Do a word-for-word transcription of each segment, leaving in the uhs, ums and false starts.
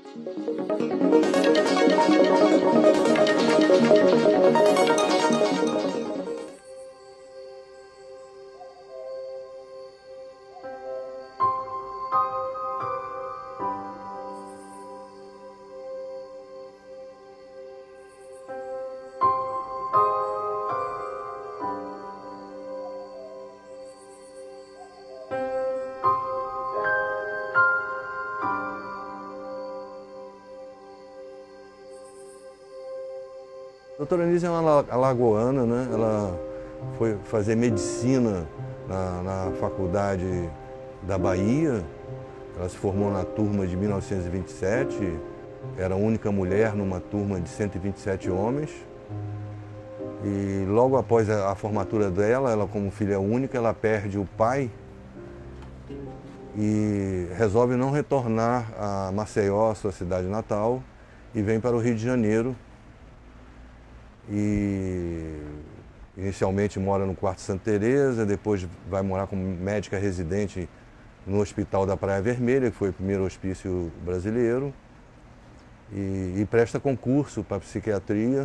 A doutora Anísia é uma alagoana, né? Ela foi fazer medicina na, na faculdade da Bahia. Ela se formou na turma de mil novecentos e vinte e sete, era a única mulher numa turma de cento e vinte e sete homens. E logo após a, a formatura dela, ela como filha única, ela perde o pai e resolve não retornar a Maceió, sua cidade natal, e vem para o Rio de Janeiro. E inicialmente mora no Quarto Santa Teresa, depois vai morar como médica residente no Hospital da Praia Vermelha, que foi o primeiro hospício brasileiro, e, e presta concurso para psiquiatria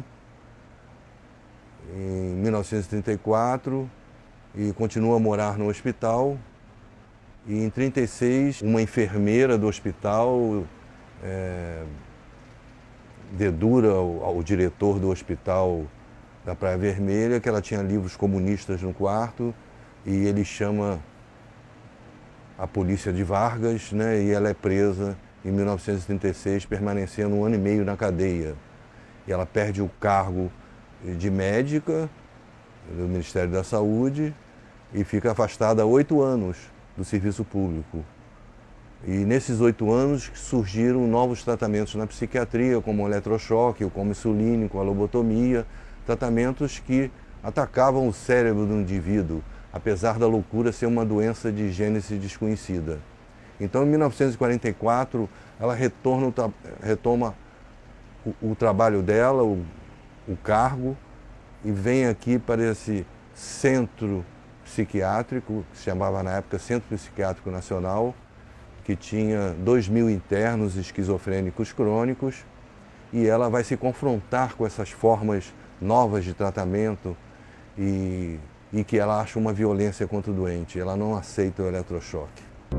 em mil novecentos e trinta e quatro e continua a morar no hospital. E em mil novecentos e trinta e seis, uma enfermeira do hospital é, dedura ao, ao diretor do hospital da Praia Vermelha que ela tinha livros comunistas no quarto, e ele chama a polícia de Vargas, né, e ela é presa em mil novecentos e trinta e seis, permanecendo um ano e meio na cadeia. E ela perde o cargo de médica do Ministério da Saúde e fica afastada há oito anos do serviço público. E nesses oito anos surgiram novos tratamentos na psiquiatria, como o eletrochoque, o coma insulínico, a lobotomia, tratamentos que atacavam o cérebro do indivíduo, apesar da loucura ser uma doença de gênese desconhecida. Então, em mil novecentos e quarenta e quatro, ela retorna, retoma o, o trabalho dela, o, o cargo, e vem aqui para esse centro psiquiátrico, que se chamava na época Centro Psiquiátrico Nacional, que tinha dois mil internos esquizofrênicos crônicos, e ela vai se confrontar com essas formas novas de tratamento e, e que ela acha uma violência contra o doente. Ela não aceita o eletrochoque.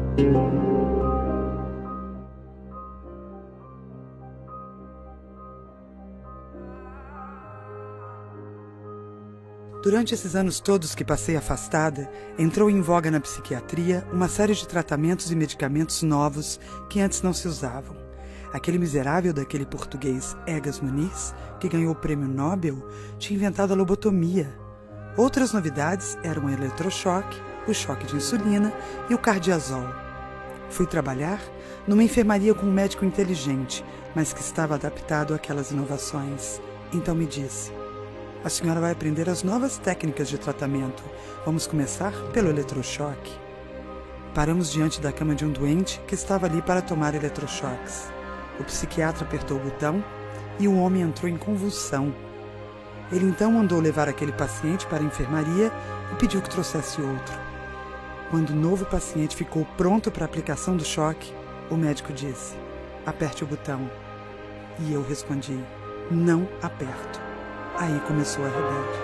Durante esses anos todos que passei afastada, entrou em voga na psiquiatria uma série de tratamentos e medicamentos novos que antes não se usavam. Aquele miserável daquele português Egas Muniz, que ganhou o prêmio Nobel, tinha inventado a lobotomia. Outras novidades eram o eletrochoque, o choque de insulina e o cardiazol. Fui trabalhar numa enfermaria com um médico inteligente, mas que estava adaptado àquelas inovações. Então me disse: a senhora vai aprender as novas técnicas de tratamento. Vamos começar pelo eletrochoque. Paramos diante da cama de um doente que estava ali para tomar eletrochoques. O psiquiatra apertou o botão e o homem entrou em convulsão. Ele então mandou levar aquele paciente para a enfermaria e pediu que trouxesse outro. Quando o novo paciente ficou pronto para a aplicação do choque, o médico disse: aperte o botão. E eu respondi: não aperto. Aí começou a rebelde.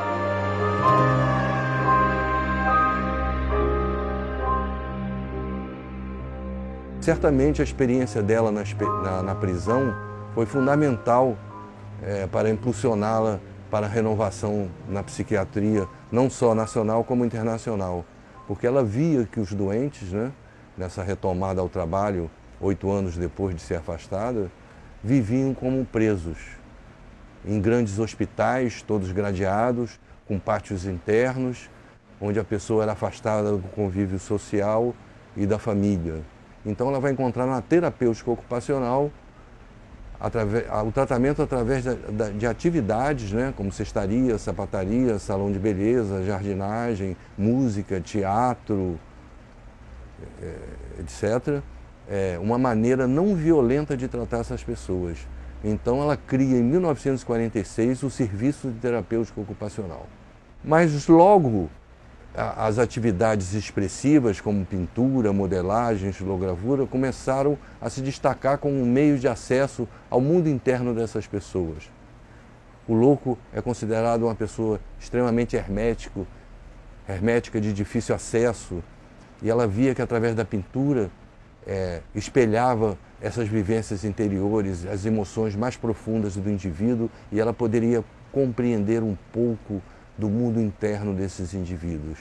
Certamente a experiência dela na, na, na prisão foi fundamental é, para impulsioná-la para a renovação na psiquiatria, não só nacional como internacional. Porque ela via que os doentes, né, nessa retomada ao trabalho, oito anos depois de ser afastada, viviam como presos em grandes hospitais, todos gradeados, com pátios internos, onde a pessoa era afastada do convívio social e da família. Então ela vai encontrar na terapêutica ocupacional através, o tratamento através da, da, de atividades, né, como cestaria, sapataria, salão de beleza, jardinagem, música, teatro, é, etcétera. É uma maneira não violenta de tratar essas pessoas. Então ela cria em mil novecentos e quarenta e seis o Serviço de Terapêutica Ocupacional. Mas logo as atividades expressivas, como pintura, modelagem, estilogravura, começaram a se destacar como um meio de acesso ao mundo interno dessas pessoas. O louco é considerado uma pessoa extremamente hermético, hermética, de difícil acesso, e ela via que através da pintura é, espelhava essas vivências interiores, as emoções mais profundas do indivíduo, e ela poderia compreender um pouco do mundo interno desses indivíduos.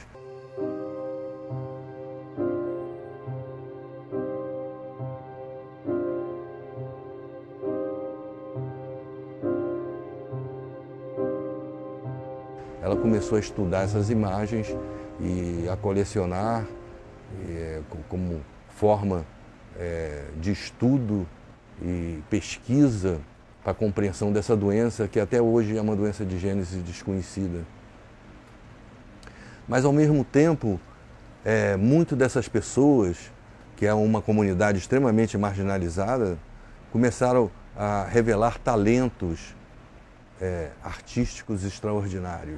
Ela começou a estudar essas imagens e a colecionar e, como forma é, de estudo e pesquisa para a compreensão dessa doença, que até hoje é uma doença de gênese desconhecida. Mas, ao mesmo tempo, é, muito dessas pessoas, que é uma comunidade extremamente marginalizada, começaram a revelar talentos é, artísticos extraordinários,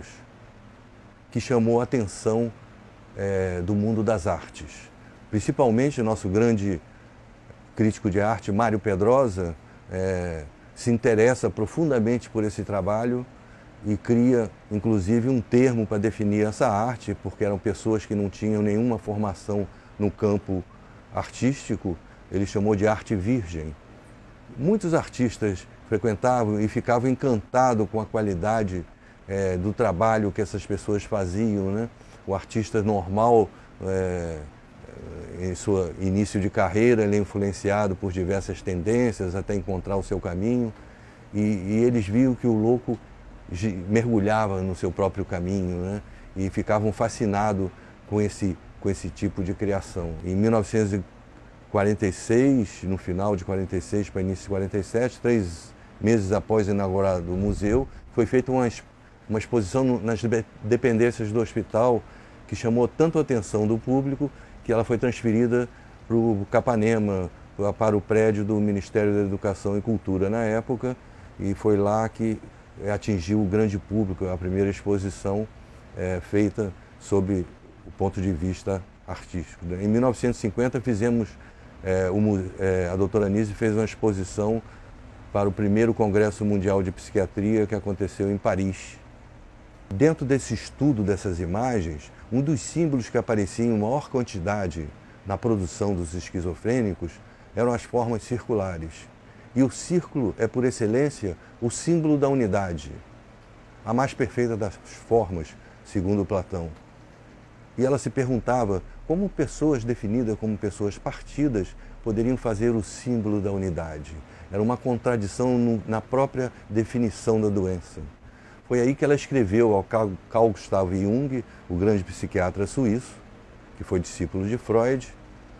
que chamou a atenção é, do mundo das artes. Principalmente o nosso grande crítico de arte, Mário Pedrosa, é, se interessa profundamente por esse trabalho e cria, inclusive, um termo para definir essa arte, porque eram pessoas que não tinham nenhuma formação no campo artístico. Ele chamou de arte virgem. Muitos artistas frequentavam e ficavam encantados com a qualidade é, do trabalho que essas pessoas faziam, né? O artista normal, é, em seu início de carreira, ele é influenciado por diversas tendências até encontrar o seu caminho, e, e eles viam que o louco mergulhava no seu próprio caminho, né? E ficavam fascinados com esse, com esse tipo de criação. Em mil novecentos e quarenta e seis, no final de quarenta e seis para início de quarenta e sete, três meses após inaugurado o museu, foi feita uma, uma exposição nas dependências do hospital que chamou tanto a atenção do público que ela foi transferida para o Capanema, para o prédio do Ministério da Educação e Cultura na época, e foi lá que atingiu o grande público, a primeira exposição é, feita sob o ponto de vista artístico. Em mil novecentos e cinquenta fizemos, é, o, é, a doutora Anísia fez uma exposição para o primeiro Congresso Mundial de Psiquiatria que aconteceu em Paris. Dentro desse estudo dessas imagens, um dos símbolos que aparecia em maior quantidade na produção dos esquizofrênicos eram as formas circulares. E o círculo é, por excelência, o símbolo da unidade, a mais perfeita das formas, segundo Platão. E ela se perguntava como pessoas definidas como pessoas partidas poderiam fazer o símbolo da unidade. Era uma contradição no, na própria definição da doença. Foi aí que ela escreveu ao Carl Gustav Jung, o grande psiquiatra suíço, que foi discípulo de Freud,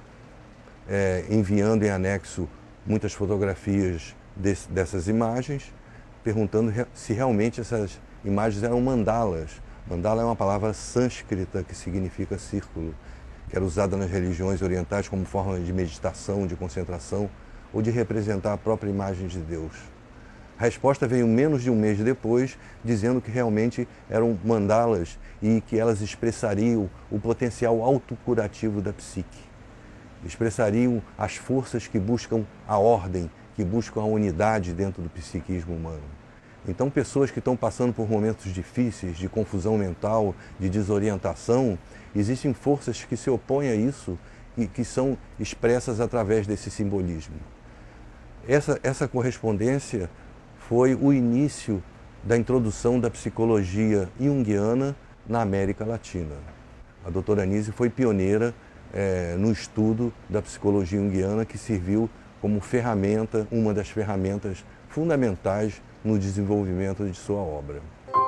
é, enviando em anexo muitas fotografias desse, dessas imagens, perguntando se realmente essas imagens eram mandalas. Mandala é uma palavra sânscrita que significa círculo, que era usada nas religiões orientais como forma de meditação, de concentração ou de representar a própria imagem de Deus. A resposta veio menos de um mês depois, dizendo que realmente eram mandalas e que elas expressariam o potencial autocurativo da psique. Expressariam as forças que buscam a ordem, que buscam a unidade dentro do psiquismo humano. Então, pessoas que estão passando por momentos difíceis, de confusão mental, de desorientação, existem forças que se opõem a isso e que são expressas através desse simbolismo. Essa, essa correspondência foi o início da introdução da psicologia junguiana na América Latina. A doutora Anísia foi pioneira é, no estudo da psicologia junguiana, que serviu como ferramenta, uma das ferramentas fundamentais no desenvolvimento de sua obra.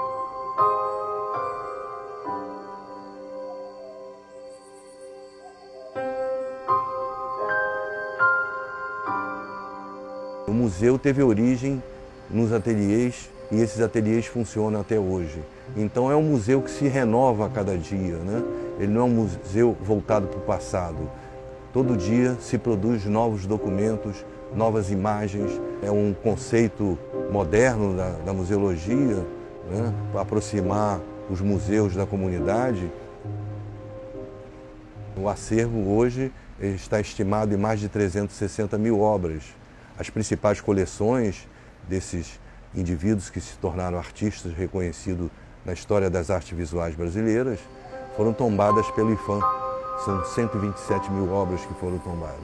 O museu teve origem nos ateliês e esses ateliês funcionam até hoje. Então é um museu que se renova a cada dia, né? Ele não é um museu voltado para o passado. Todo dia se produz novos documentos, novas imagens. É um conceito moderno da, da museologia, né? Para aproximar os museus da comunidade. O acervo hoje está estimado em mais de trezentas e sessenta mil obras. As principais coleções desses indivíduos que se tornaram artistas reconhecidos na história das artes visuais brasileiras foram tombadas pelo IPHAN. São cento e vinte e sete mil obras que foram tombadas.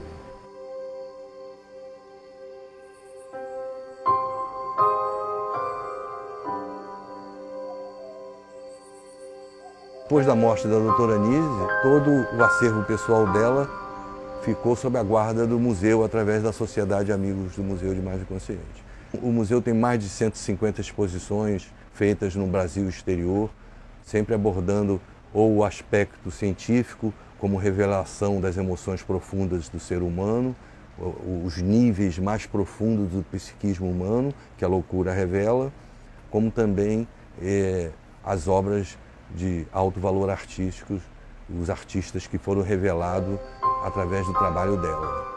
Depois da morte da doutora Anísia, todo o acervo pessoal dela ficou sob a guarda do museu através da Sociedade Amigos do Museu de Imagem Consciente. O museu tem mais de cento e cinquenta exposições feitas no Brasil e exterior, sempre abordando ou o aspecto científico, como revelação das emoções profundas do ser humano, os níveis mais profundos do psiquismo humano, que a loucura revela, como também eh, as obras de alto valor artístico, os artistas que foram revelados através do trabalho dela.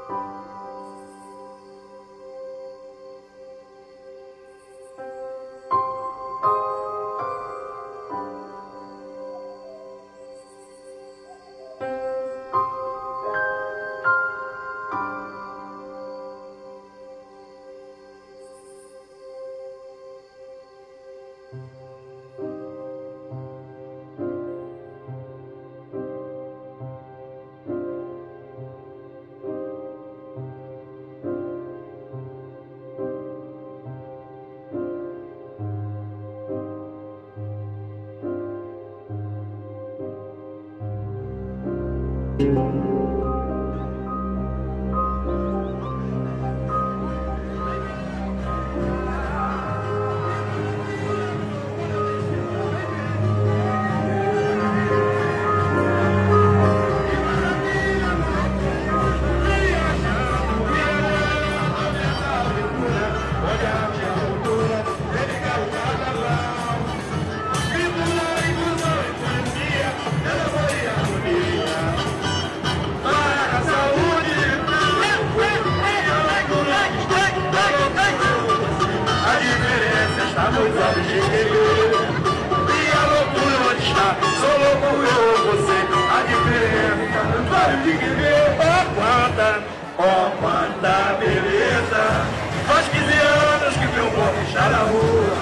Oh, quanta beleza! Faz quinze anos que meu corpo está na rua.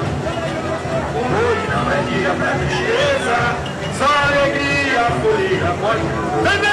Hoje não é dia pra tristeza, só alegria, folia, pode.